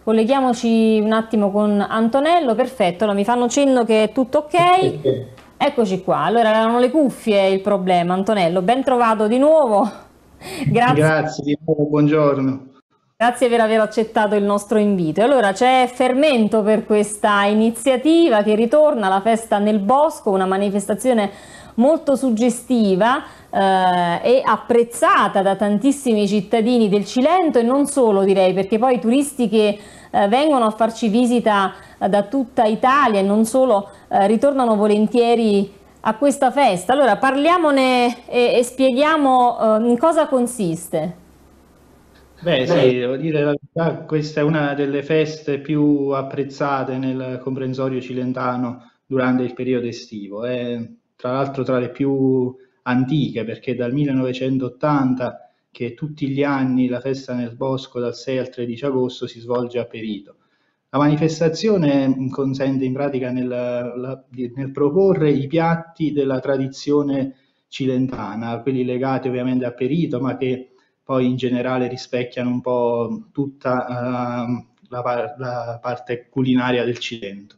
Colleghiamoci un attimo con Antonello, perfetto, allora, mi fanno cenno che è tutto ok. Eccoci qua, allora erano le cuffie il problema. Antonello, ben trovato di nuovo. Grazie. Grazie di nuovo, buongiorno. Grazie per aver accettato il nostro invito. Allora c'è fermento per questa iniziativa che ritorna, la festa nel bosco, una manifestazione molto suggestiva e apprezzata da tantissimi cittadini del Cilento e non solo, direi, perché poi i turisti che vengono a farci visita da tutta Italia e non solo ritornano volentieri a questa festa. Allora parliamone e spieghiamo in cosa consiste. Beh, sì, devo dire la verità, questa è una delle feste più apprezzate nel comprensorio cilentano durante il periodo estivo. È tra l'altro tra le più antiche, perché dal 1980 che tutti gli anni la festa nel bosco dal 6 al 13 agosto si svolge a Perito. La manifestazione consente in pratica nel proporre i piatti della tradizione cilentana, quelli legati ovviamente a Perito, ma che poi in generale rispecchiano un po' tutta la parte culinaria del Cilento.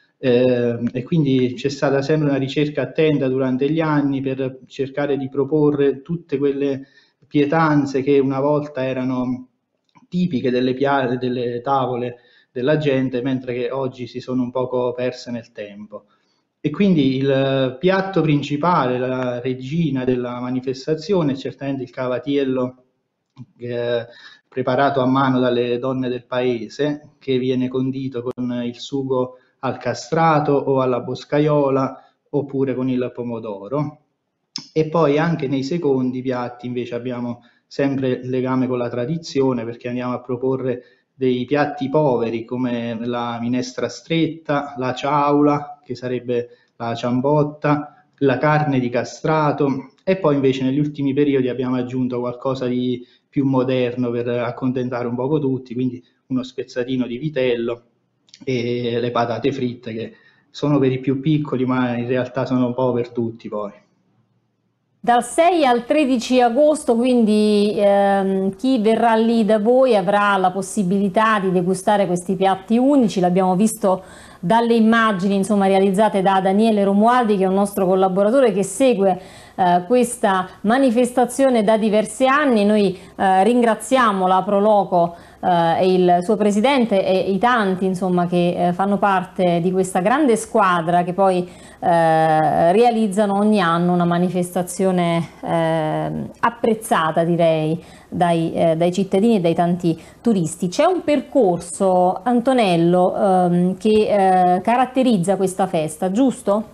E quindi c'è stata sempre una ricerca attenta durante gli anni per cercare di proporre tutte quelle pietanze che una volta erano tipiche delle tavole della gente, mentre che oggi si sono un poco perse nel tempo. E quindi il piatto principale, la regina della manifestazione, è certamente il cavatiello eh, preparato a mano dalle donne del paese, che viene condito con il sugo al castrato o alla boscaiola oppure con il pomodoro. E poi anche nei secondi piatti invece abbiamo sempre il legame con la tradizione, perché andiamo a proporre dei piatti poveri come la minestra stretta, la ciaula, che sarebbe la ciambotta, la carne di castrato, e poi invece negli ultimi periodi abbiamo aggiunto qualcosa di più moderno per accontentare un poco tutti, quindi uno spezzatino di vitello e le patate fritte, che sono per i più piccoli, ma in realtà sono un po' per tutti poi. Dal 6 al 13 agosto, quindi chi verrà lì da voi avrà la possibilità di degustare questi piatti unici, l'abbiamo visto dalle immagini insomma, realizzate da Daniele Romualdi, che è un nostro collaboratore che segue questa manifestazione da diversi anni. Noi ringraziamo la Proloco e il suo presidente e i tanti insomma, che fanno parte di questa grande squadra che poi realizzano ogni anno una manifestazione apprezzata, direi, dai cittadini e dai tanti turisti. C'è un percorso, Antonello, che caratterizza questa festa, giusto?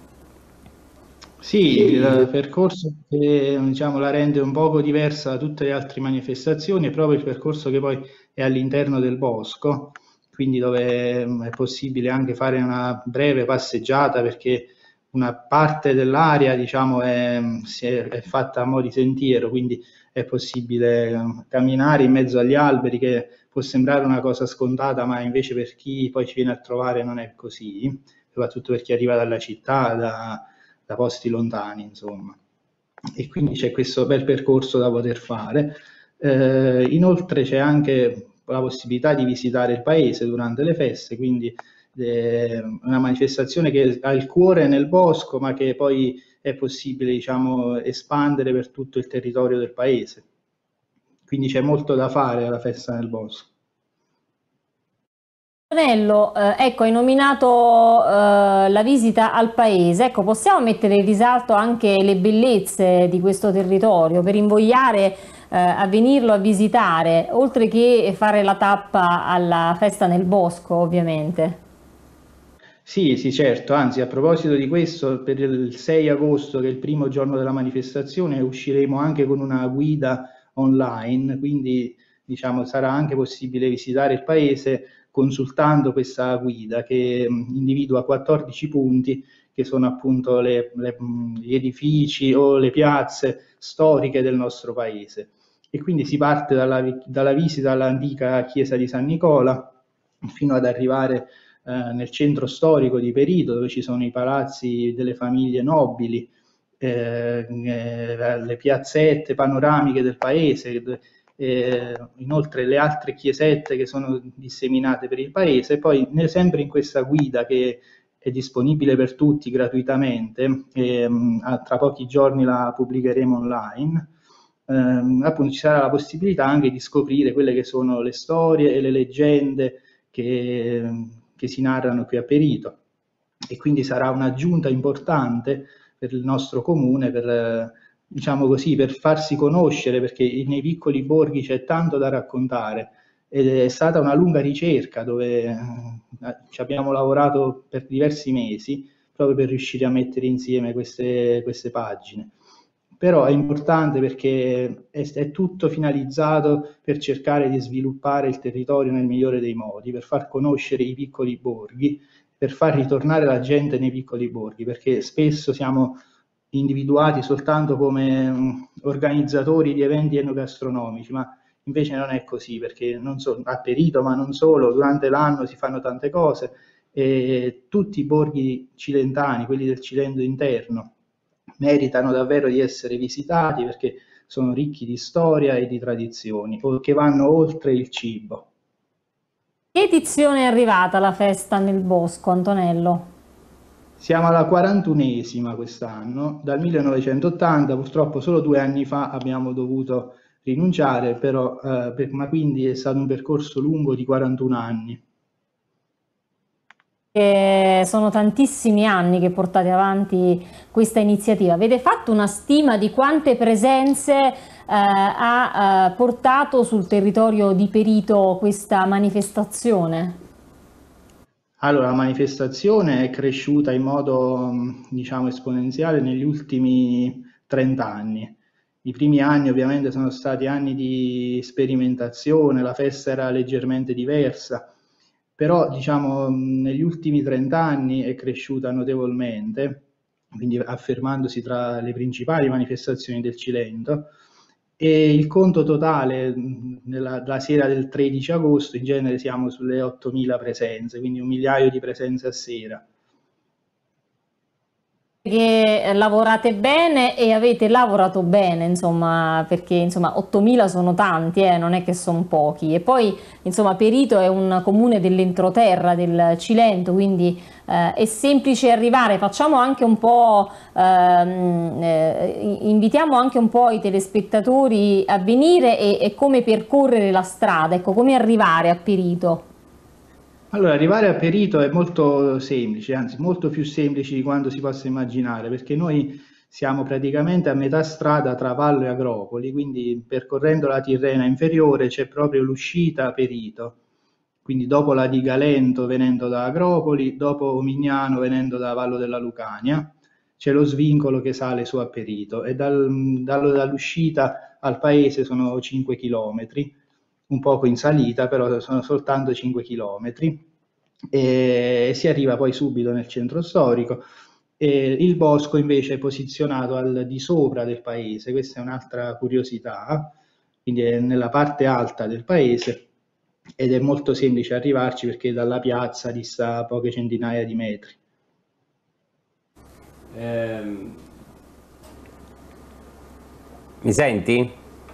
Sì, il percorso che diciamo, la rende un poco diversa da tutte le altre manifestazioni è proprio il percorso che poi è all'interno del bosco, quindi dove è possibile anche fare una breve passeggiata perché una parte dell'area diciamo, è fatta a mo' di sentiero, quindi è possibile camminare in mezzo agli alberi, che può sembrare una cosa scontata, ma invece per chi poi ci viene a trovare non è così, soprattutto per chi arriva dalla città, da posti lontani, insomma. E quindi c'è questo bel percorso da poter fare. Inoltre c'è anche la possibilità di visitare il paese durante le feste, quindi una manifestazione che ha il cuore nel bosco, ma che poi è possibile, diciamo, espandere per tutto il territorio del paese. Quindi c'è molto da fare alla festa nel bosco. Antonello, ecco, hai nominato la visita al paese, ecco, possiamo mettere in risalto anche le bellezze di questo territorio per invogliare a venirlo a visitare, oltre che fare la tappa alla festa nel bosco, ovviamente. Sì, sì, certo, anzi a proposito di questo, per il 6 agosto, che è il primo giorno della manifestazione, usciremo anche con una guida online, quindi diciamo, sarà anche possibile visitare il paese consultando questa guida che individua 14 punti, che sono appunto gli edifici o le piazze storiche del nostro paese. E quindi si parte dalla visita all'antica chiesa di San Nicola fino ad arrivare nel centro storico di Perito, dove ci sono i palazzi delle famiglie nobili, le piazzette panoramiche del paese, inoltre le altre chiesette che sono disseminate per il paese. E poi sempre in questa guida che è disponibile per tutti gratuitamente, tra pochi giorni la pubblicheremo online, appunto ci sarà la possibilità anche di scoprire quelle che sono le storie e le leggende che si narrano qui a Perito, e quindi sarà un'aggiunta importante per il nostro comune, per, diciamo così, per farsi conoscere, perché nei piccoli borghi c'è tanto da raccontare, ed è stata una lunga ricerca dove ci abbiamo lavorato per diversi mesi proprio per riuscire a mettere insieme queste pagine. Però è importante perché è tutto finalizzato per cercare di sviluppare il territorio nel migliore dei modi, per far conoscere i piccoli borghi, per far ritornare la gente nei piccoli borghi, perché spesso siamo individuati soltanto come organizzatori di eventi enogastronomici, ma invece non è così, perché non so, a Perito, ma non solo, durante l'anno si fanno tante cose, e tutti i borghi cilentani, quelli del Cilento interno, meritano davvero di essere visitati perché sono ricchi di storia e di tradizioni, che vanno oltre il cibo. Che edizione è arrivata la festa nel bosco, Antonello? Siamo alla 41esima quest'anno, dal 1980, purtroppo solo 2 anni fa abbiamo dovuto rinunciare, però, ma quindi è stato un percorso lungo di 41 anni. Sono tantissimi anni che portate avanti questa iniziativa. Avete fatto una stima di quante presenze ha portato sul territorio di Perito questa manifestazione? Allora, la manifestazione è cresciuta in modo, diciamo, esponenziale negli ultimi 30 anni. I primi anni ovviamente sono stati anni di sperimentazione, la festa era leggermente diversa, però diciamo negli ultimi 30 anni è cresciuta notevolmente, quindi affermandosi tra le principali manifestazioni del Cilento, e il conto totale la sera del 13 agosto in genere siamo sulle 8.000 presenze, quindi 1 migliaio di presenze a sera. Che lavorate bene e avete lavorato bene, insomma, perché insomma 8.000 sono tanti, non è che sono pochi. E poi insomma Perito è un comune dell'entroterra del Cilento, quindi è semplice arrivare. Facciamo anche un po', invitiamo anche un po' i telespettatori a venire e come percorrere la strada, ecco, come arrivare a Perito. Allora, arrivare a Perito è molto semplice, anzi molto più semplice di quanto si possa immaginare, perché noi siamo praticamente a metà strada tra Vallo e Agropoli, quindi percorrendo la Tirrena inferiore c'è proprio l'uscita a Perito, quindi dopo la di Galento venendo da Agropoli, dopo Omignano venendo da Vallo della Lucania, c'è lo svincolo che sale su a Perito, e dall'uscita al paese sono 5 chilometri, un poco in salita, però sono soltanto 5 chilometri, e si arriva poi subito nel centro storico. E il bosco invece è posizionato al di sopra del paese, questa è un'altra curiosità, quindi è nella parte alta del paese ed è molto semplice arrivarci perché dalla piazza dista poche centinaia di metri. Mi senti?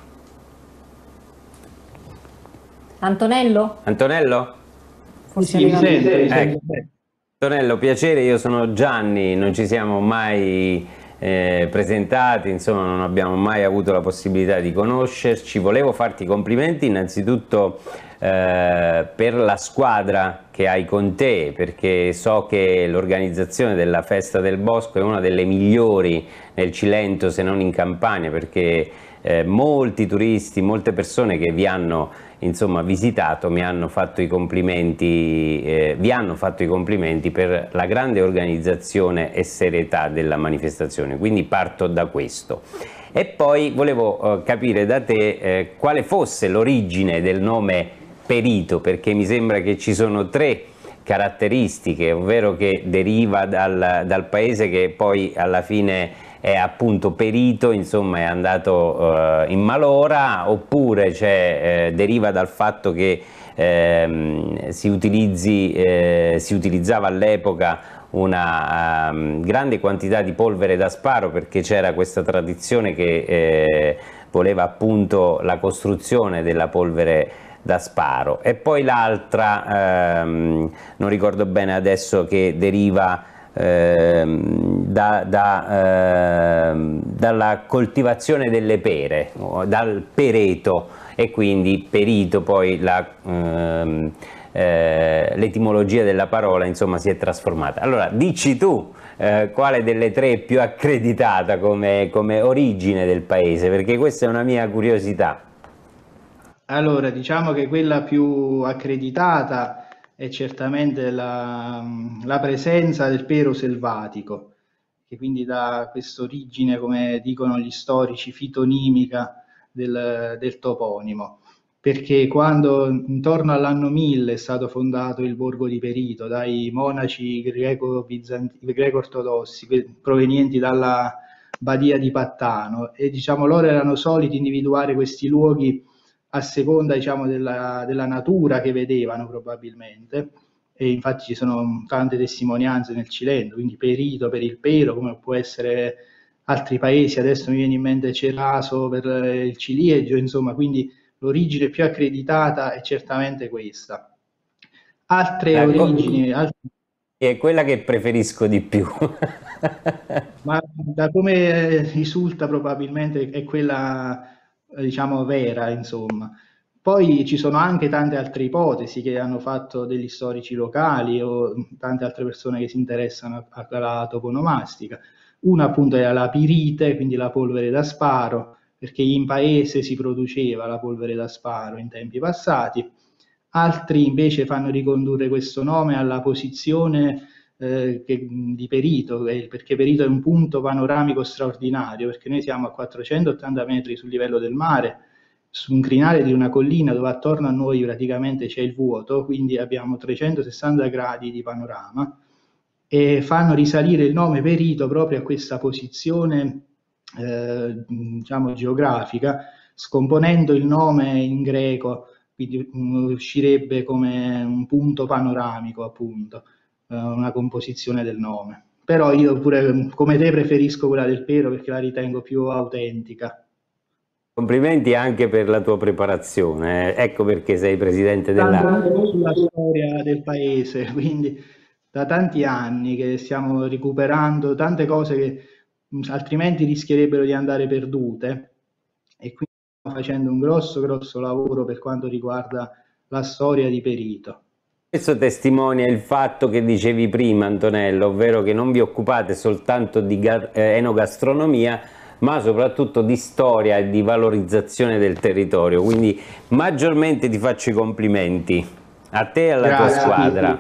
Antonello? Antonello? Forse Sì, mi sento, Ecco. Antonello, piacere, io sono Gianni, non ci siamo mai presentati, insomma non abbiamo mai avuto la possibilità di conoscerci. Volevo farti i complimenti innanzitutto per la squadra che hai con te, perché so che l'organizzazione della Festa del Bosco è una delle migliori nel Cilento, se non in Campania, perché molti turisti, molte persone che vi hanno insomma visitato mi hanno fatto i complimenti, vi hanno fatto i complimenti per la grande organizzazione e serietà della manifestazione, quindi parto da questo. E poi volevo capire da te quale fosse l'origine del nome Perito, perché mi sembra che ci sono 3 caratteristiche, ovvero che deriva dal paese che poi alla fine è appunto perito, insomma è andato in malora, oppure deriva dal fatto che si utilizzava all'epoca una grande quantità di polvere da sparo, perché c'era questa tradizione che voleva appunto la costruzione della polvere da sparo, e poi l'altra, non ricordo bene adesso, che deriva dalla coltivazione delle pere, dal pereto, e quindi perito poi l'etimologia della parola, insomma, si è trasformata. Allora dici tu quale delle tre è più accreditata come origine del paese, perché questa è una mia curiosità. Allora, diciamo che quella più accreditata è certamente la presenza del pero selvatico, che quindi dà questa origine, come dicono gli storici, fitonimica del toponimo, perché quando intorno all'anno 1000 è stato fondato il borgo di Perito dai monaci greco-ortodossi provenienti dalla Badia di Pattano, e diciamo loro erano soliti individuare questi luoghi a seconda, diciamo, della natura che vedevano probabilmente, e infatti ci sono tante testimonianze nel Cilento, quindi Perito per il pero, come può essere altri paesi, adesso mi viene in mente Ceraso per il ciliegio, insomma, quindi l'origine più accreditata è certamente questa. Altre origini... È quella che preferisco di più. Ma da come risulta probabilmente è quella, diciamo, vera, insomma. Poi ci sono anche tante altre ipotesi che hanno fatto degli storici locali o tante altre persone che si interessano alla toponomastica. Una appunto era la pirite, quindi la polvere da sparo, perché in paese si produceva la polvere da sparo in tempi passati. Altri invece fanno ricondurre questo nome alla posizione di Perito, perché Perito è un punto panoramico straordinario, perché noi siamo a 480 metri sul livello del mare, su un crinale di una collina dove attorno a noi praticamente c'è il vuoto, quindi abbiamo 360 gradi di panorama, e fanno risalire il nome Perito proprio a questa posizione diciamo geografica, scomponendo il nome in greco, quindi uscirebbe come un punto panoramico, appunto, una composizione del nome. Però io pure come te preferisco quella del pero perché la ritengo più autentica. Complimenti anche per la tua preparazione, ecco perché sei presidente della... Sulla storia del paese, quindi da tanti anni che stiamo recuperando tante cose che altrimenti rischierebbero di andare perdute, e quindi stiamo facendo un grosso lavoro per quanto riguarda la storia di Perito. Questo testimonia il fatto che dicevi prima, Antonello, ovvero che non vi occupate soltanto di enogastronomia, ma soprattutto di storia e di valorizzazione del territorio, quindi maggiormente ti faccio i complimenti a te e alla tua squadra.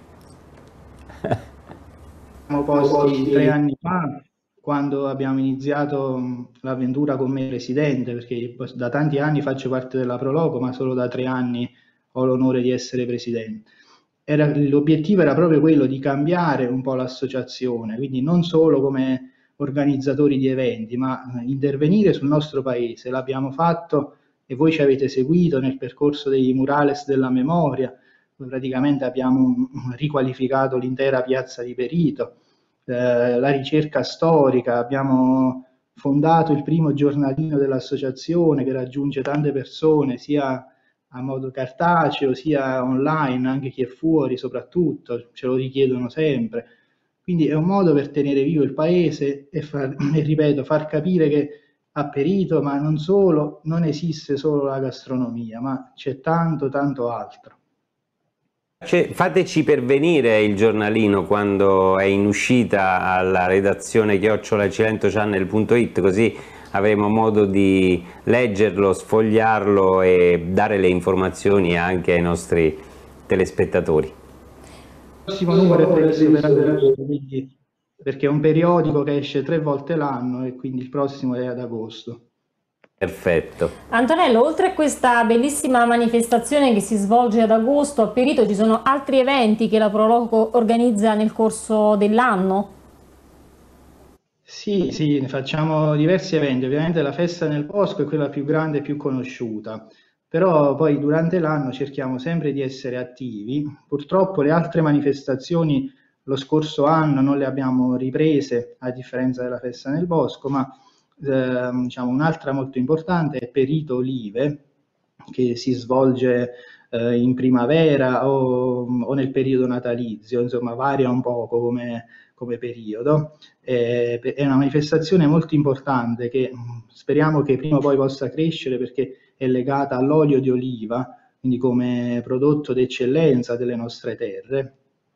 Siamo posti 3 anni fa, quando abbiamo iniziato l'avventura con me presidente, perché da tanti anni faccio parte della Proloco, ma solo da 3 anni ho l'onore di essere presidente. L'obiettivo era proprio quello di cambiare un po' l'associazione, quindi non solo come organizzatori di eventi, ma intervenire sul nostro paese. L'abbiamo fatto e voi ci avete seguito nel percorso dei murales della memoria, dove praticamente abbiamo riqualificato l'intera piazza di Perito, la ricerca storica, abbiamo fondato il primo giornalino dell'associazione che raggiunge tante persone, sia a modo cartaceo sia online, anche chi è fuori soprattutto, ce lo richiedono sempre. Quindi è un modo per tenere vivo il paese e ripeto, far capire che a Perito, ma non solo, non esiste solo la gastronomia, ma c'è tanto altro. Fateci pervenire il giornalino quando è in uscita alla redazione @cilentocchannel.it, così avremo modo di leggerlo, sfogliarlo e dare le informazioni anche ai nostri telespettatori. Il prossimo numero è previsto per agosto, perché è un periodico che esce 3 volte l'anno e quindi il prossimo è ad agosto. Perfetto. Antonello, oltre a questa bellissima manifestazione che si svolge ad agosto a Perito, ci sono altri eventi che la Proloco organizza nel corso dell'anno? Sì, ne facciamo diversi eventi. Ovviamente la festa nel bosco è quella più grande e più conosciuta, però poi durante l'anno cerchiamo sempre di essere attivi. Purtroppo le altre manifestazioni lo scorso anno non le abbiamo riprese, a differenza della festa nel bosco, ma diciamo, un'altra molto importante è Perito Olive, che si svolge in primavera o nel periodo natalizio, insomma varia un poco come periodo. È una manifestazione molto importante che speriamo che prima o poi possa crescere, perché è legata all'olio di oliva, quindi come prodotto d'eccellenza delle nostre terre.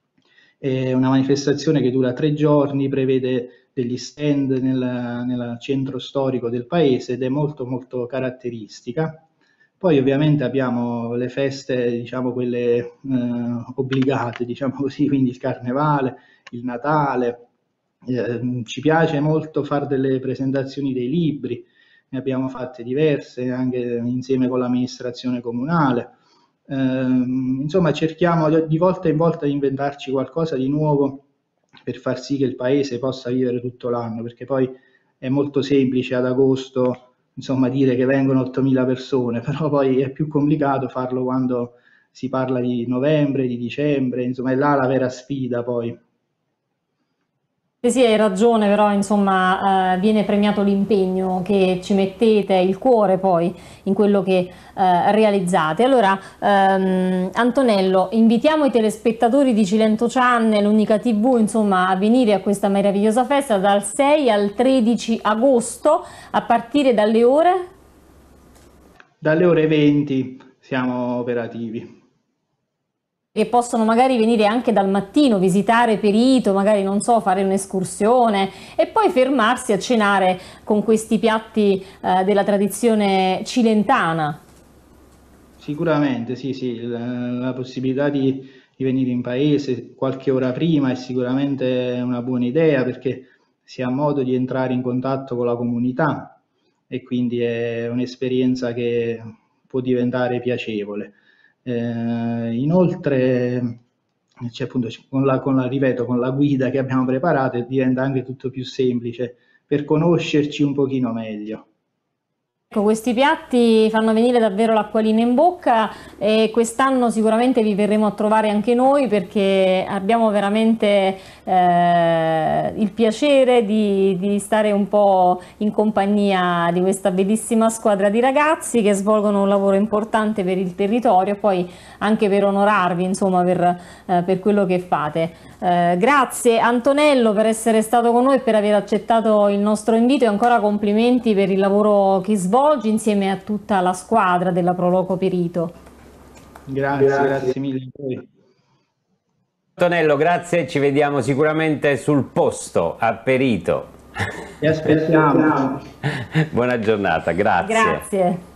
È una manifestazione che dura 3 giorni, prevede degli stand nel centro storico del paese ed è molto molto caratteristica. Poi ovviamente abbiamo le feste, diciamo quelle obbligate, diciamo così, quindi il Carnevale, il Natale. Ci piace molto fare delle presentazioni dei libri, ne abbiamo fatte diverse anche insieme con l'amministrazione comunale. Insomma, cerchiamo di volta in volta di inventarci qualcosa di nuovo per far sì che il paese possa vivere tutto l'anno, perché poi è molto semplice ad agosto, insomma, dire che vengono 8.000 persone, però poi è più complicato farlo quando si parla di novembre, di dicembre, insomma è là la vera sfida poi. Sì, hai ragione, però insomma viene premiato l'impegno che ci mettete, il cuore poi in quello che realizzate. Allora, Antonello, invitiamo i telespettatori di Cilento Channel, Unica TV, insomma, a venire a questa meravigliosa festa dal 6 al 13 agosto, a partire dalle ore? Dalle ore 20 siamo operativi. Che possono magari venire anche dal mattino, visitare Perito, magari non so, fare un'escursione e poi fermarsi a cenare con questi piatti della tradizione cilentana. Sicuramente, sì, la possibilità di venire in paese qualche ora prima è sicuramente una buona idea, perché si ha modo di entrare in contatto con la comunità e quindi è un'esperienza che può diventare piacevole. Inoltre, appunto, ripeto, con la guida che abbiamo preparato diventa anche tutto più semplice per conoscerci un pochino meglio. Ecco, questi piatti fanno venire davvero l'acquolina in bocca e quest'anno sicuramente vi verremo a trovare anche noi, perché abbiamo veramente il piacere di stare un po' in compagnia di questa bellissima squadra di ragazzi che svolgono un lavoro importante per il territorio e poi anche per onorarvi, insomma, per quello che fate. Grazie Antonello per essere stato con noi e per aver accettato il nostro invito, e ancora complimenti per il lavoro che svolgi insieme a tutta la squadra della Proloco Perito. Grazie mille a voi. Antonello, grazie, ci vediamo sicuramente sul posto a Perito. Ti aspettiamo. Buona giornata, grazie. Grazie.